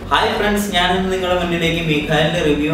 Hi friends, I am Mikhael review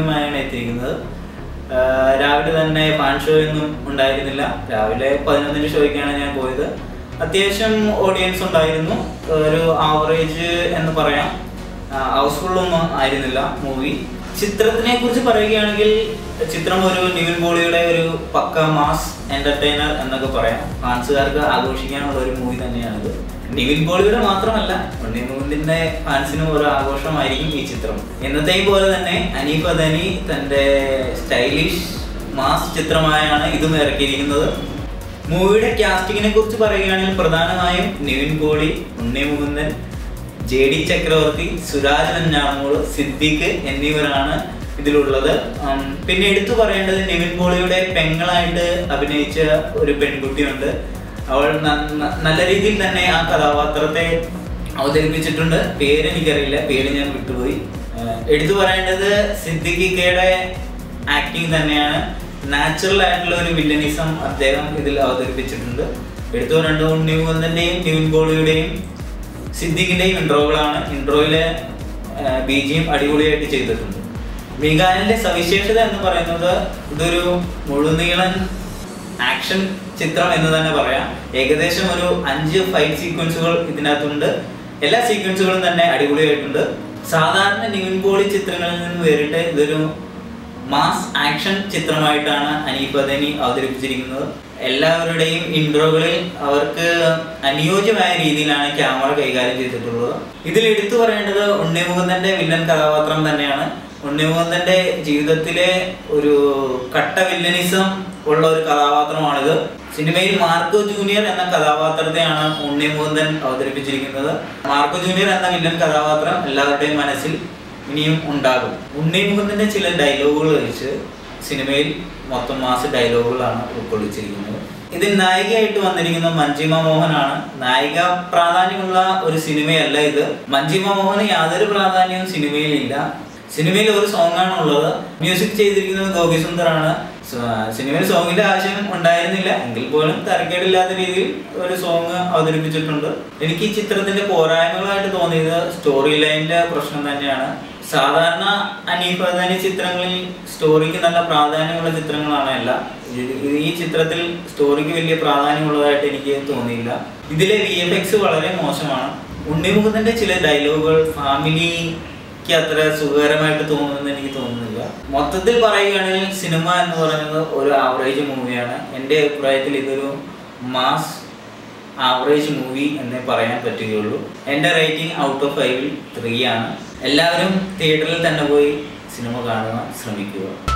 രാവിലെ തന്നെ fan show ഒന്നും ഉണ്ടായിരുന്നില്ല. രാവിലെ 11 ഷോയ്ക്കാണ് ഞാൻ പോയത്. അത്യാവശ്യം ഓഡിയൻസ് ഉണ്ടായിരുന്നു. ഒരു ആവറേജ് എന്ന് പറയാം. ഹൗസ്ഫുൾ ഒന്നും ആയിരുന്നില്ല മൂവി. ചിത്രത്തിനെ കുറിച്ച് പറയുകയാണെങ്കിൽ ചിത്രം ഒരു നിവിൻ പോളിയുടെ ഒരു പക്ക മാസ് എന്റർടൈനർ എന്നൊക്കെ പറയാം. ഫാൻസുകാർക്ക് ആഘോഷിക്കാനുള്ള ഒരു മൂവി തന്നെയാണിത്. നിവിൻ പോളിയുടെ മാത്രമല്ല, ഉണ്ണി മുകുന്ദന്റെ ഫാൻസിനും ഒരു ആഘോഷമായിരിക്കും ഈ ചിത്രം. എന്നത്തെയും പോലെ തന്നെ അനീഫ് അദനി തന്റെ സ്റ്റൈലിഷ് മാസ് ചിത്രമായാണ് ഇതും ഇറക്കിയിരിക്കുന്നത്. മൂവിയുടെ കാസ്റ്റിങ്ങിനെ കുറിച്ച് പറയുകയാണെങ്കിൽ പ്രധാനമായും നിവിൻ പോളി, ഉണ്ണി മുകുന്ദൻ, JD ചക്രവർത്തി, സുരാജ് വെഞ്ഞാറമൂട്, സിദ്ദിഖ് എന്നിവരാണ് ഇതിലുള്ളത്. പിന്നെ എടുത്തു പറയേണ്ടത് നിവിൻ പോളിയുടെ പെങ്ങളായിട്ട് അഭിനയിച്ച ഒരു പെൺകുട്ടിയുണ്ട്. അവൾ നല്ല രീതിയിൽ തന്നെ ആ കഥാപാത്രത്തെ അവതരിപ്പിച്ചിട്ടുണ്ട്. പേരെനിക്കറിയില്ല, പേര് ഞാൻ വിട്ടുപോയി. എടുത്തു പറയേണ്ടത് സിദ്ദിഖിക്കയുടെ ആക്ടിങ് തന്നെയാണ്. നാച്ചുറൽ ആയിട്ടുള്ള ഒരു വില്ലനിസം അദ്ദേഹം ഇതിൽ അവതരിപ്പിച്ചിട്ടുണ്ട്. എടുത്തു പറയേണ്ടത് ഉണ്ണി മുകുന്ദന്റെയും നിവിൻ പോളിയുടെയും സിദ്ദിഖിന്റെയും ഇൻട്രോകളാണ്. ഇൻട്രോയിലെ BGM അടിപൊളിയായിട്ട് ചെയ്തിട്ടുണ്ട്. മിഖാലിന്റെ സവിശേഷത എന്ന് പറയുന്നത് ഇതൊരു മുഴുനീളൻ ആക്ഷൻ ചിത്രം എന്ന് തന്നെ പറയാം. ഏകദേശം ഒരു 5 ഫൈറ്റ് സീക്വൻസുകൾ ഇതിനകത്തുണ്ട്. എല്ലാ സീക്വൻസുകളും തന്നെ അടിപൊളിയായിട്ടുണ്ട്. സാധാരണ നിവിൻ പോളി ചിത്രങ്ങളിൽ നിന്ന് വേറിട്ട് ഇതൊരു മാസ് ആക്ഷൻ ചിത്രമായിട്ടാണ് അനീഫ് അദനി അവതരിപ്പിച്ചിരിക്കുന്നത്. എല്ലാവരുടെയും ഇൻട്രോകളിൽ അവർക്ക് അനുയോജ്യമായ രീതിയിലാണ് ക്യാമറ കൈകാര്യം ചെയ്തിട്ടുള്ളത്. ഇതിൽ എടുത്തു പറയേണ്ടത് ഉണ്ണി മുകുന്ദന്റെ വില്ലൻ കഥാപാത്രം തന്നെയാണ്. ഉണ്ണി മുകുന്ദന്റെ ജീവിതത്തിലെ ഒരു കട്ട വില്ലനിസം ഉള്ള ഒരു കഥാപാത്രമാണിത്. സിനിമയിൽ മാർക്കോ ജൂനിയർ എന്ന കഥാപാത്രത്തെയാണ് ഉണ്ണി മുകുന്ദൻ അവതരിപ്പിച്ചിരിക്കുന്നത്. മാർക്കോ ജൂനിയർ എന്ന വില്ലൻ കഥാപാത്രം എല്ലാവരുടെയും മനസ്സിൽ ഇനിയും ഉണ്ടാകും. ഉണ്ണി മുകുന്ദന്റെ ചില ഡയലോഗുകൾ വെച്ച് സിനിമയിൽ മൊത്തം മാസ് ഡയലോഗുകളാണ് ഉൾക്കൊള്ളിച്ചിരിക്കുന്നത്. ഇതിൽ നായികയായിട്ട് വന്നിരിക്കുന്ന മഞ്ജിമ മോഹനാണ്. നായിക പ്രാധാന്യമുള്ള ഒരു സിനിമയല്ല ഇത്. മഞ്ജിമ മോഹന് യാതൊരു പ്രാധാന്യവും സിനിമയിലില്ല. സിനിമയിൽ ഒരു സോങ് ആണ് ഉള്ളത്. മ്യൂസിക് ചെയ്തിരിക്കുന്നത് ഗോപി സുന്ദറാണ്. സിനിമയിൽ സോങ്ങിന്റെ ആവശ്യം ഉണ്ടായിരുന്നില്ല, എങ്കിൽ പോലും തരക്കേടില്ലാത്ത രീതിയിൽ ഒരു സോങ് അവതരിപ്പിച്ചിട്ടുണ്ട്. എനിക്ക് ഈ ചിത്രത്തിന്റെ പോരായ്മകളായിട്ട് തോന്നിയത് സ്റ്റോറി ലൈനിന്റെ പ്രശ്നം തന്നെയാണ്. സാധാരണ അനീഫ് അദനി ചിത്രങ്ങളിൽ സ്റ്റോറിക്ക് നല്ല പ്രാധാന്യമുള്ള ചിത്രങ്ങളാണ് എല്ലാം. ഈ ചിത്രത്തിൽ സ്റ്റോറിക്ക് വലിയ പ്രാധാന്യമുള്ളതായിട്ട് എനിക്ക് തോന്നിയില്ല. ഇതിലെ VFX വളരെ മോശമാണ്. ഉണ്ണി മുകുന്ദന്റെ ചില ഡയലോഗുകൾ ഫാമിലിക്ക് അത്ര സുഖകരമായിട്ട് തോന്നുമെന്ന് എനിക്ക് തോന്നുന്നില്ല. മൊത്തത്തിൽ പറയുകയാണെങ്കിൽ സിനിമ എന്ന് പറയുന്നത് ഒരു ആവറേജ് മൂവിയാണ്. എൻ്റെ അഭിപ്രായത്തിൽ ഇതൊരു മാസ് ആവറേജ് മൂവി എന്നേ പറയാൻ പറ്റുകയുള്ളൂ. എൻ്റെ റേറ്റിംഗ് ഔട്ട് ഓഫ് 5 3 ആണ്. എല്ലാവരും തിയേറ്ററിൽ തന്നെ പോയി സിനിമ കാണുവാൻ ശ്രമിക്കുക.